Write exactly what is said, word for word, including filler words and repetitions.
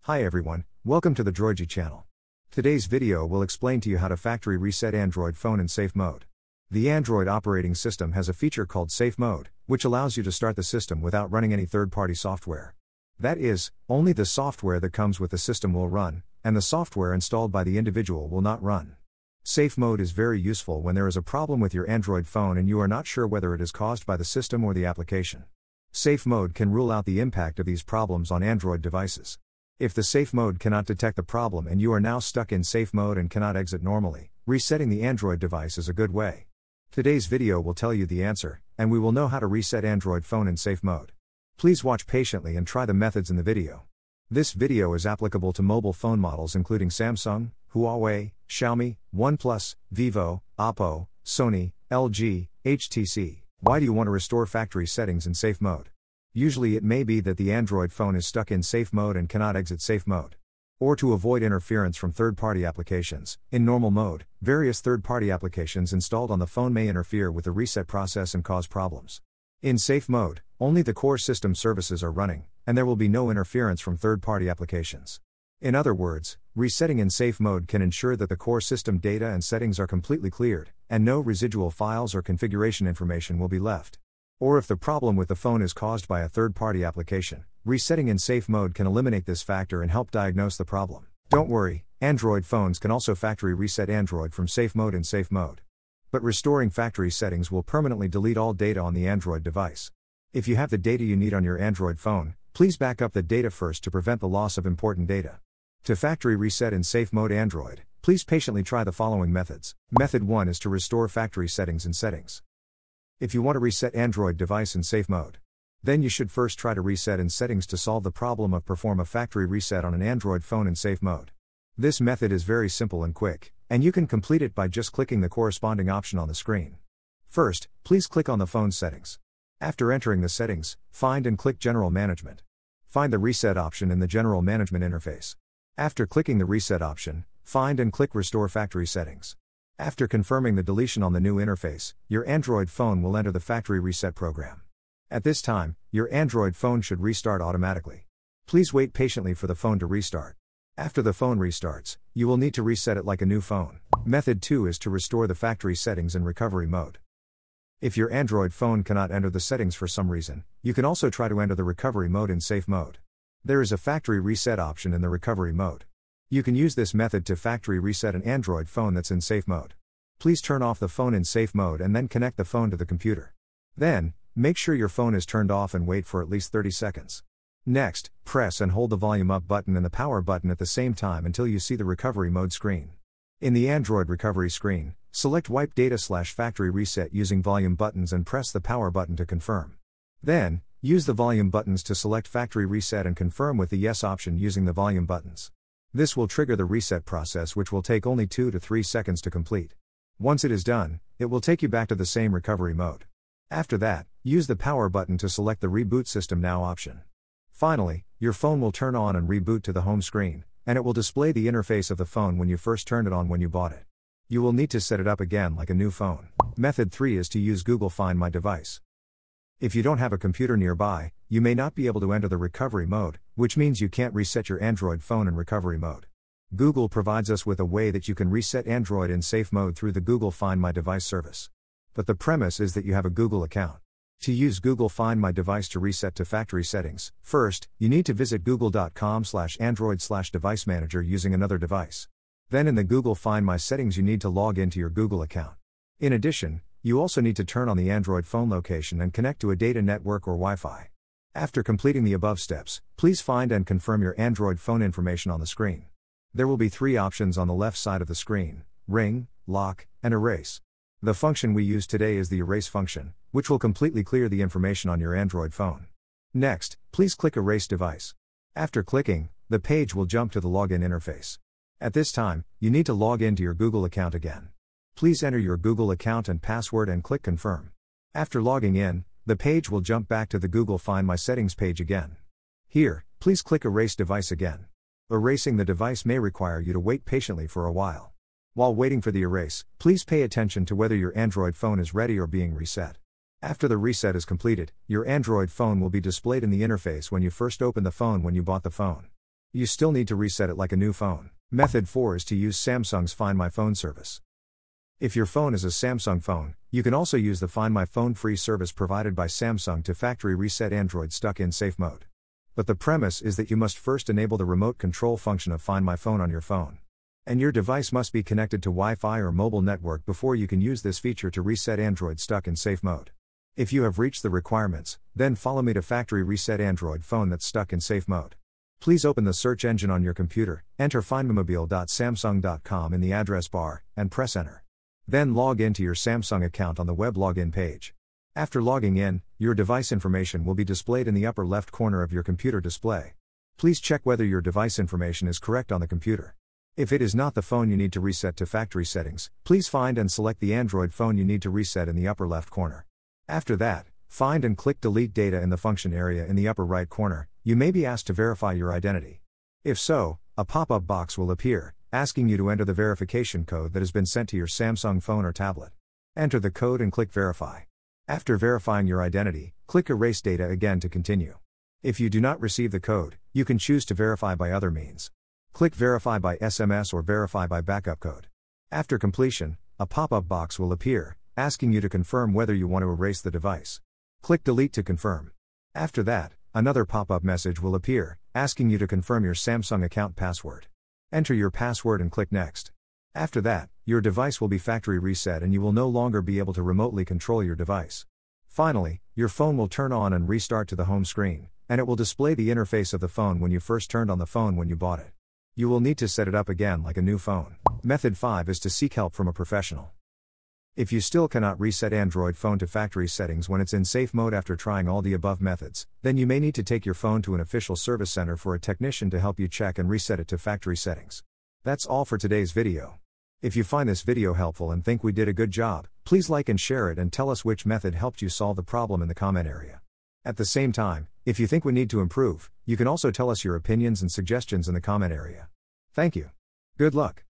Hi everyone, welcome to the Droidy channel. Today's video will explain to you how to factory reset Android phone in safe mode. The Android operating system has a feature called safe mode, which allows you to start the system without running any third-party software. That is, only the software that comes with the system will run, and the software installed by the individual will not run. Safe mode is very useful when there is a problem with your Android phone and you are not sure whether it is caused by the system or the application. Safe mode can rule out the impact of these problems on Android devices. If the safe mode cannot detect the problem and you are now stuck in safe mode and cannot exit normally, resetting the Android device is a good way. Today's video will tell you the answer, and we will know how to reset Android phone in safe mode. Please watch patiently and try the methods in the video. This video is applicable to mobile phone models including Samsung, Huawei, Xiaomi, OnePlus, Vivo, Oppo, Sony, L G, H T C. Why do you want to restore factory settings in safe mode? Usually it may be that the Android phone is stuck in safe mode and cannot exit safe mode. Or to avoid interference from third-party applications, in normal mode, various third-party applications installed on the phone may interfere with the reset process and cause problems. In safe mode, only the core system services are running, and there will be no interference from third-party applications. In other words, resetting in safe mode can ensure that the core system data and settings are completely cleared, and no residual files or configuration information will be left. Or if the problem with the phone is caused by a third-party application, resetting in safe mode can eliminate this factor and help diagnose the problem. Don't worry, Android phones can also factory reset Android from safe mode in safe mode. But restoring factory settings will permanently delete all data on the Android device. If you have the data you need on your Android phone, please back up the data first to prevent the loss of important data. To factory reset in safe mode Android, please patiently try the following methods. Method one is to restore factory settings in settings. If you want to reset Android device in safe mode, then you should first try to reset in settings to solve the problem of perform a factory reset on an Android phone in safe mode. This method is very simple and quick, and you can complete it by just clicking the corresponding option on the screen. First, please click on the phone's settings. After entering the settings, find and click General Management. Find the Reset option in the General Management interface. After clicking the Reset option, find and click Restore Factory Settings. After confirming the deletion on the new interface, your Android phone will enter the factory reset program. At this time, your Android phone should restart automatically. Please wait patiently for the phone to restart. After the phone restarts, you will need to reset it like a new phone. Method two is to restore the factory settings in recovery mode. If your Android phone cannot enter the settings for some reason, you can also try to enter the recovery mode in safe mode. There is a factory reset option in the recovery mode. You can use this method to factory reset an Android phone that's in safe mode. Please turn off the phone in safe mode and then connect the phone to the computer. Then, make sure your phone is turned off and wait for at least thirty seconds. Next, press and hold the volume up button and the power button at the same time until you see the recovery mode screen. In the Android recovery screen, select Wipe Data slash Factory Reset using volume buttons and press the power button to confirm. Then, use the volume buttons to select Factory Reset and confirm with the Yes option using the volume buttons. This will trigger the reset process, which will take only two to three seconds to complete. Once it is done, it will take you back to the same recovery mode. After that, use the power button to select the Reboot System Now option. Finally, your phone will turn on and reboot to the home screen, and it will display the interface of the phone when you first turned it on when you bought it. You will need to set it up again like a new phone. Method three is to use Google Find My Device. If you don't have a computer nearby, you may not be able to enter the recovery mode, which means you can't reset your Android phone in recovery mode. Google provides us with a way that you can reset Android in safe mode through the Google Find My Device service. But the premise is that you have a Google account. To use Google Find My Device to reset to factory settings, first, you need to visit google dot com slash android slash device manager using another device. Then in the Google Find My settings you need to log into your Google account. In addition, you also need to turn on the Android phone location and connect to a data network or Wi-Fi. After completing the above steps, please find and confirm your Android phone information on the screen. There will be three options on the left side of the screen: ring, lock, and erase. The function we use today is the erase function, which will completely clear the information on your Android phone. Next, please click Erase Device. After clicking, the page will jump to the login interface. At this time, you need to log into your Google account again. Please enter your Google account and password and click Confirm. After logging in, the page will jump back to the Google Find My Settings page again. Here, please click Erase Device again. Erasing the device may require you to wait patiently for a while. While waiting for the erase, please pay attention to whether your Android phone is ready or being reset. After the reset is completed, your Android phone will be displayed in the interface when you first opened the phone when you bought the phone. You still need to reset it like a new phone. Method four is to use Samsung's Find My Phone service. If your phone is a Samsung phone, you can also use the Find My Phone free service provided by Samsung to factory reset Android stuck in safe mode. But the premise is that you must first enable the remote control function of Find My Phone on your phone. And your device must be connected to Wi-Fi or mobile network before you can use this feature to reset Android stuck in safe mode. If you have reached the requirements, then follow me to factory reset Android phone that's stuck in safe mode. Please open the search engine on your computer, enter find my mobile dot samsung dot com in the address bar, and press enter. Then log into your Samsung account on the web login page. After logging in, your device information will be displayed in the upper left corner of your computer display. Please check whether your device information is correct on the computer. If it is not the phone you need to reset to factory settings, please find and select the Android phone you need to reset in the upper left corner. After that, find and click Delete Data in the function area in the upper right corner. You may be asked to verify your identity. If so, a pop-up box will appear, asking you to enter the verification code that has been sent to your Samsung phone or tablet. Enter the code and click Verify. After verifying your identity, click Erase Data again to continue. If you do not receive the code, you can choose to verify by other means. Click Verify by S M S or Verify by backup code. After completion, a pop-up box will appear, asking you to confirm whether you want to erase the device. Click Delete to confirm. After that, another pop-up message will appear, asking you to confirm your Samsung account password. Enter your password and click Next. After that, your device will be factory reset and you will no longer be able to remotely control your device. Finally, your phone will turn on and restart to the home screen, and it will display the interface of the phone when you first turned on the phone when you bought it. You will need to set it up again like a new phone. Method five is to seek help from a professional. If you still cannot reset Android phone to factory settings when it's in safe mode after trying all the above methods, then you may need to take your phone to an official service center for a technician to help you check and reset it to factory settings. That's all for today's video. If you find this video helpful and think we did a good job, please like and share it and tell us which method helped you solve the problem in the comment area. At the same time, if you think we need to improve, you can also tell us your opinions and suggestions in the comment area. Thank you. Good luck.